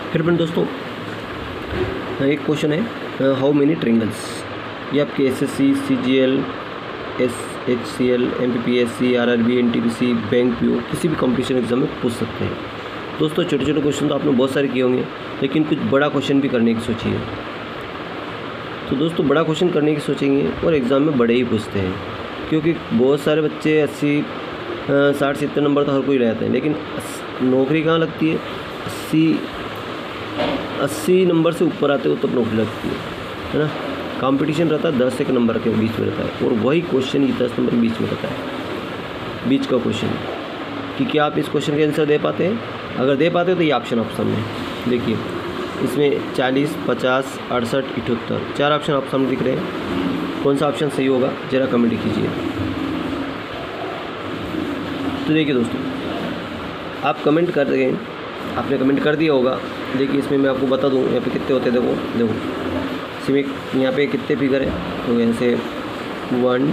फिर भी दोस्तों एक क्वेश्चन है, हाउ मेनी ट्रायंगल्स। ये आपके SSC, CGL, SHCL, MPPSC, RRB, NTPC, bank PO किसी भी कंपटीशन एग्जाम में पूछ सकते हैं। दोस्तों छोटे छोटे क्वेश्चन तो आपने बहुत सारे किए होंगे, लेकिन कुछ बड़ा क्वेश्चन भी करने की सोचिए। तो दोस्तों बड़ा क्वेश्चन करने की सोचेंगे और एग्ज़ाम में बड़े ही पूछते हैं, क्योंकि बहुत सारे बच्चे 80, 60, 70 नंबर तो हर कोई रहते हैं, लेकिन नौकरी कहाँ लगती है? 80 नंबर से ऊपर आते हो तब नौकरी लगती है ना। कंपटीशन रहता है 10 एक नंबर के बीच में रहता है, और वही क्वेश्चन ही 10 नंबर के बीच में रहता है, बीच का क्वेश्चन कि क्या आप इस क्वेश्चन के आंसर दे पाते हैं। अगर दे पाते हो तो ये ऑप्शन आप सामने देखिए, इसमें 40, 50, 68, 78 4 ऑप्शन आप सामने दिख रहे हैं। कौन सा ऑप्शन सही होगा ज़रा कमेंट कीजिए। तो देखिए दोस्तों, आप कमेंट कर रहे हैं, आपने कमेंट कर दिया होगा। देखिए इसमें मैं आपको बता दूं यहाँ पे कितने होते हैं। देखो इसमें यहाँ पे कितने फिगर है, तो यहाँ से 1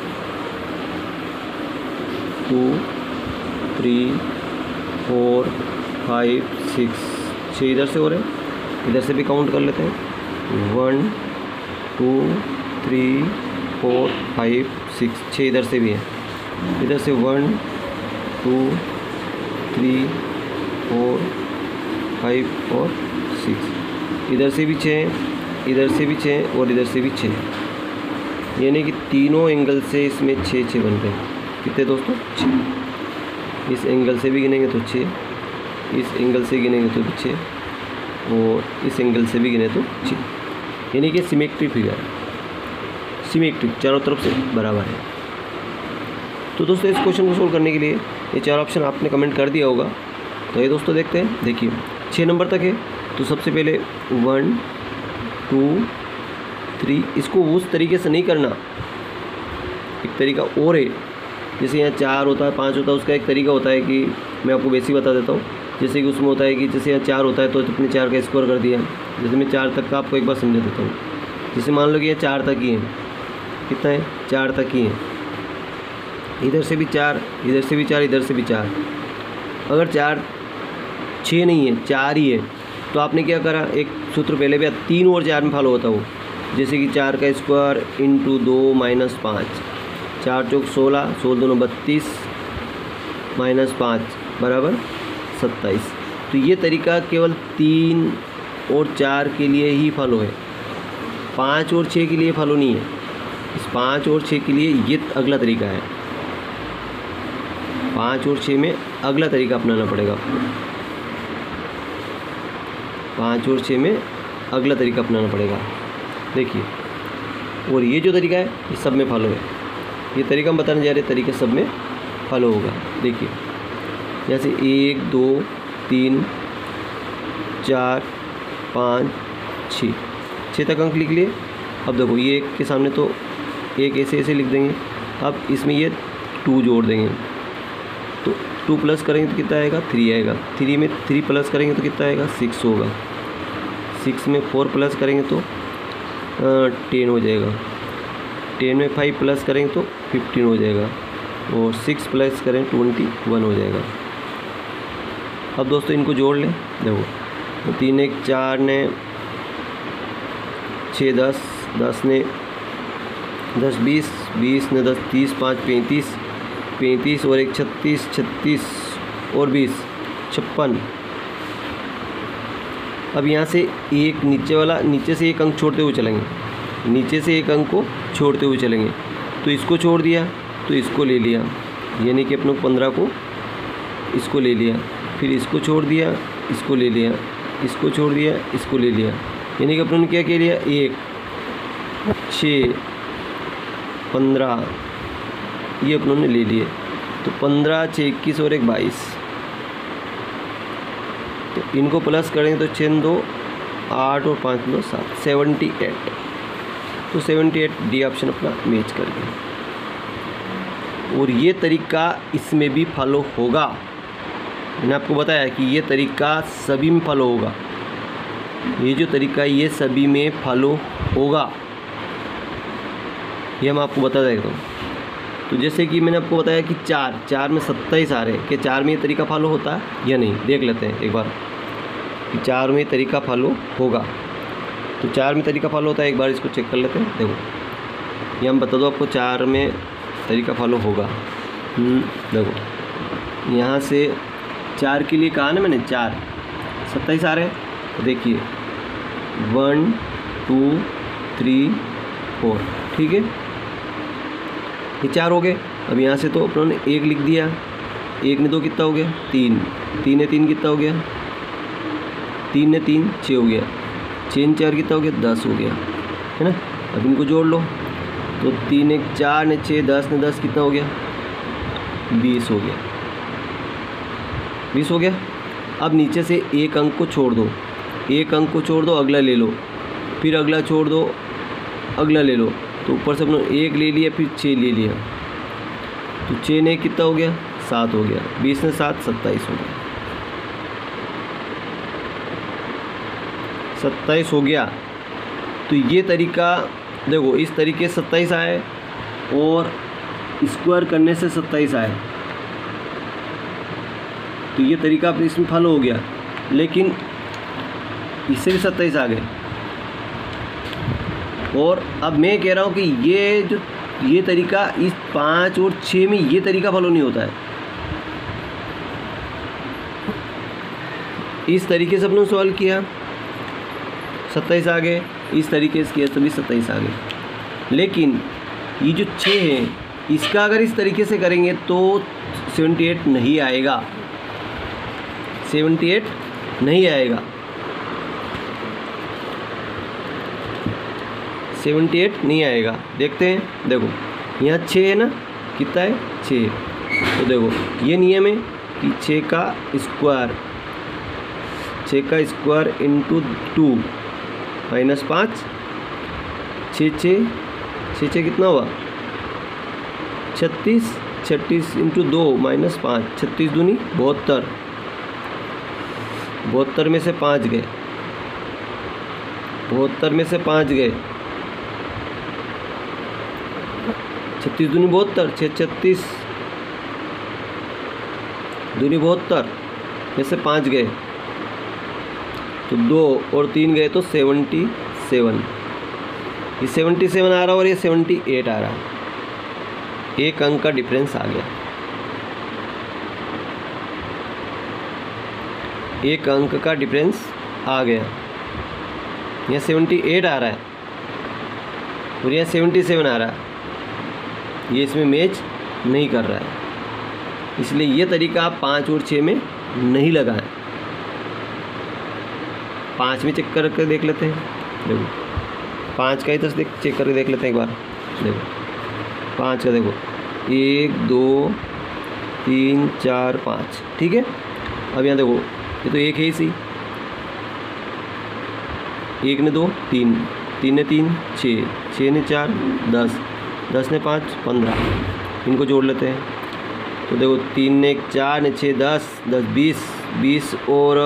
2 3 4 5 6 इधर से हो रहे हैं, इधर से भी काउंट कर लेते हैं। 1 2 3 4 5 6 इधर से भी है, इधर से 1 2 3 4 5 और 6, इधर से भी 6, इधर से भी 6 और इधर से भी 6, यानी कि तीनों एंगल से इसमें 6 बन रहे हैं। कितने दोस्तों? 6। इस एंगल से भी गिनेंगे तो 6, इस एंगल से गिनेंगे तो भी 6, और इस एंगल से भी गिने तो 6, यानी कि सिमेट्रिक फिगर है, सिमेट्रिक चारों तरफ से बराबर है। तो दोस्तों इस क्वेश्चन को सोल्व करने के लिए ये 4 ऑप्शन आपने कमेंट कर दिया होगा। तो ये दोस्तों देखते हैं, देखिए 6 नंबर तक है, तो सबसे पहले 1 2 3, इसको उस तरीके से नहीं करना, एक तरीका और है। जैसे यहाँ 4 होता है, 5 होता है, उसका एक तरीका होता है कि मैं आपको वैसे ही बता देता हूँ। जैसे कि उसमें होता है कि जैसे यहाँ 4 होता है तो अपने 4 का स्क्वायर कर दिया। जैसे मैं 4 तक का आपको एक बार समझा देता हूँ। जैसे मान लो कि ये 4 तक ही है, कितना है? 4 तक ही है, इधर से भी 4, इधर से भी 4, इधर से भी 4। अगर 4 6 नहीं है, 4 ही है, तो आपने क्या करा, एक सूत्र पहले भी 3 और 4 में फॉलो होता हो। जैसे कि 4 का स्क्वायर इंटू 2 माइनस 5, 4 चौक 16, 16 दूनी 32 माइनस 5 बराबर 27। तो ये तरीका केवल 3 और 4 के लिए ही फॉलो है, 5 और 6 के लिए फॉलो नहीं है। इस 5 और 6 के लिए ये अगला तरीका है, 5 और 6 में अगला तरीका अपनाना पड़ेगा आपको। 5 और 6 में अगला तरीका अपनाना पड़ेगा। देखिए, और ये जो तरीका है ये सब में फॉलो है। ये तरीका हम बताने जा रहे हैं, तरीका सब में फॉलो होगा। देखिए जैसे 1 2 3 4 5 6 तक अंक लिख लिए। अब देखो ये 1 के सामने तो 1 ऐसे लिख देंगे। अब इसमें ये 2 जोड़ देंगे, तो 2 प्लस करेंगे तो कितना आएगा? 3 आएगा। 3 में 3 प्लस करेंगे तो कितना आएगा? 6 होगा। 6 में 4 प्लस करेंगे तो 10 हो जाएगा। 10 में 5 प्लस करेंगे तो 15 हो जाएगा, और 6 प्लस करें 21 हो जाएगा। अब दोस्तों इनको जोड़ लें। देखो 3 1 4 ने 6 10, 10 ने 10 20, 20 ने 10 30, 5 35, 35 और 1 36, 36 और 20 56। अब यहाँ से एक नीचे से एक अंक छोड़ते हुए चलेंगे, नीचे से एक अंक को छोड़ते हुए चलेंगे। तो इसको छोड़ दिया तो इसको ले लिया, यानी कि अपने 15 को इसको ले लिया, फिर इसको छोड़ दिया, इसको ले लिया, इसको छोड़ दिया, इसको ले लिया, यानी कि अपने क्या किया लिया? 1 6 15 ये अपनों ने ले लिए। तो 15 6 21 और 1 22। तो इनको प्लस करेंगे तो 6 2 8 और 5 2 7 78। तो 78 डी ऑप्शन अपना मैच कर गया। और ये तरीका इसमें भी फॉलो होगा। मैंने आपको बताया कि ये तरीका सभी में फॉलो होगा। ये जो तरीका है ये सभी में फॉलो होगा, ये हम आपको बता देता हूँ। तो जैसे कि मैंने आपको बताया कि 4 में 27 आ रहे हैं, कि 4 में ये तरीका फॉलो होता है या नहीं, देख लेते हैं एक बार। कि 4 में तरीका फॉलो होगा। तो 4 में तरीका फॉलो होता है, एक बार इसको चेक कर लेते हैं। देखो ये हम बता दो आपको 4 में तरीका फॉलो होगा। देखो यहाँ से 4 के लिए कहा ना मैंने, 4 27 आ रहे हैं। तो देखिए 1 2 3 4, ठीक है, ये 4 हो गए। अब यहाँ से तो अपनों ने 1 लिख दिया, 1 ने 2 कितना हो गया 3, 3 ने 3 कितना हो गया, 3 ने 3 6 हो गया, 6 ने 4 कितना हो गया 10 हो गया, है ना। अब इनको जोड़ लो, तो 3 1 4 ने 6 10 ने 10 कितना हो गया 20 हो गया, 20 हो गया। अब नीचे से एक अंक को छोड़ दो, एक अंक को छोड़ दो, अगला ले लो, फिर अगला छोड़ दो, अगला ले लो। तो ऊपर से अपने 1 ले लिया, फिर 6 ले लिया, तो 6 ने कितना हो गया 7 हो गया, 20 ने 7 27 हो गया, 27 हो गया। तो ये तरीका देखो, इस तरीके से 27 आए और स्क्वायर करने से 27 आए, तो ये तरीका आप इसमें फॉलो हो गया। लेकिन इससे भी 27 आ गए। और अब मैं कह रहा हूँ कि ये तरीका इस 5 और 6 में ये तरीका फॉलो नहीं होता है। इस तरीके से अपने सवाल किया 27 आ गए, इस तरीके से किया तभी 27 आ गए। लेकिन ये जो 6 है, इसका अगर इस तरीके से करेंगे तो 78 नहीं आएगा, 78 नहीं आएगा, 78 नहीं आएगा। देखते हैं, देखो यहाँ 6 है ना, कितना है 6। तो देखो ये नियम है कि 6 का स्क्वायर, 6 का स्क्वायर इंटू 2 माइनस 5, 6 कितना हुआ 36, 36 इंटू 2 माइनस 5, 36 दूनी 72, 72 में से 5 गए, 72 में से 5 गए, 36 दूनी 72, 36 दूनी 72 में से 5 गए, तो 2 और 3 गए तो 77। ये 77 आ रहा है और ये 78 आ रहा है, एक अंक का डिफरेंस आ गया, एक अंक का डिफरेंस आ गया। यहाँ 78 आ रहा है और यहाँ 77 आ रहा है, ये इसमें मैच नहीं कर रहा है, इसलिए ये तरीका आप 5 और 6 में नहीं लगाएं। 5 में चेक करके देख लेते हैं। देखो 5 का ही तो चेक करके देख लेते हैं एक बार। देखो 5 का देखो 1 2 3 4 5, ठीक है। अब यहाँ देखो ये तो 1 है इसी, 1 ने 2 3, 3 ने 3 6, 6 ने 4 10, 10 ने 5 15, इनको जोड़ लेते हैं। तो देखो 3 ने 1 4 ने 6 10, 10 20, 20 और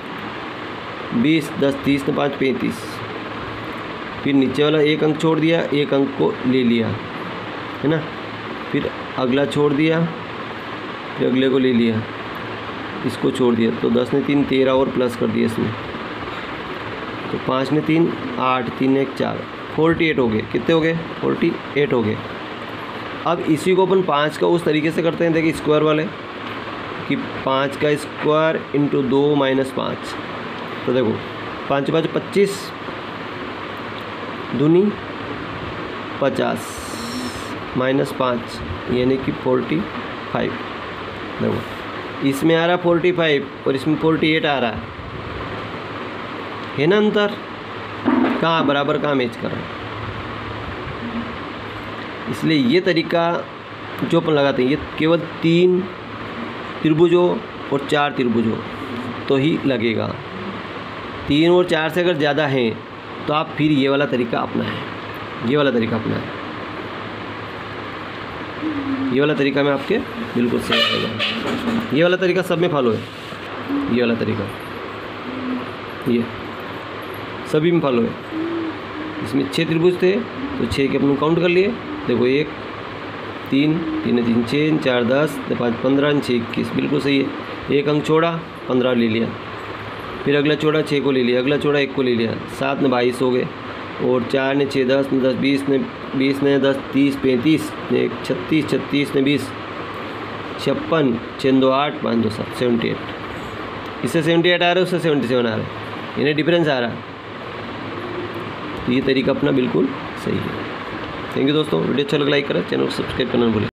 20 10 30 ने 5 35, फिर नीचे वाला एक अंक छोड़ दिया, एक अंक को ले लिया, है ना, फिर अगला छोड़ दिया, फिर अगले को ले लिया, इसको छोड़ दिया, तो 10 ने 3 13 और प्लस कर दिया इसमें, तो 5 ने 3 8, 3 ने 1 4, 48 हो गए। कितने हो गए 48 हो गए। अब इसी को अपन 5 का उस तरीके से करते हैं, देखिए स्क्वायर वाले, कि 5 का स्क्वायर इंटू 2 माइनस 5, तो देखो 5 5 25 दूनी 50 माइनस 5 यानी कि 45। देखो इसमें आ रहा 45 और इसमें 48 आ रहा है ना, अंतर कहाँ बराबर कहाँ मैच कर रहा है। इसलिए ये तरीका जो अपन लगाते हैं ये केवल 3 त्रिभुजों और 4 त्रिभुजों तो ही लगेगा। 3 और 4 से अगर ज़्यादा हैं तो आप फिर ये वाला तरीका अपनाएं, ये वाला तरीका अपनाएं, ये वाला तरीका में आपके बिल्कुल सही आएगा। ये वाला तरीका सब में फॉलो है, ये वाला तरीका ये सभी में फॉलो है। इसमें 6 त्रिभुज थे तो 6 के अपन काउंट कर लिए। देखो 1 3 3 3 6 4 10 5 15 6 21, बिल्कुल सही है। एक अंक छोड़ा 15 ले लिया, फिर अगला चौड़ा 6 को ले लिया, अगला चौड़ा 1 को ले लिया, 7 ने 22 हो गए, और 4 ने 6 10 ने 10 20 ने 10 30 35 ने 36 36 ने 20 56 6 2 8 5 2 7 78। इससे 78 आ रहा है, उससे 77 आ रहा है, इन्हें डिफरेंस आ रहा है। तो ये तरीका अपना बिल्कुल सही है। थैंक यू दोस्तों, वीडियो अच्छा लगा लाइक करें, चैनल को सब्सक्राइब करना ना भूलें।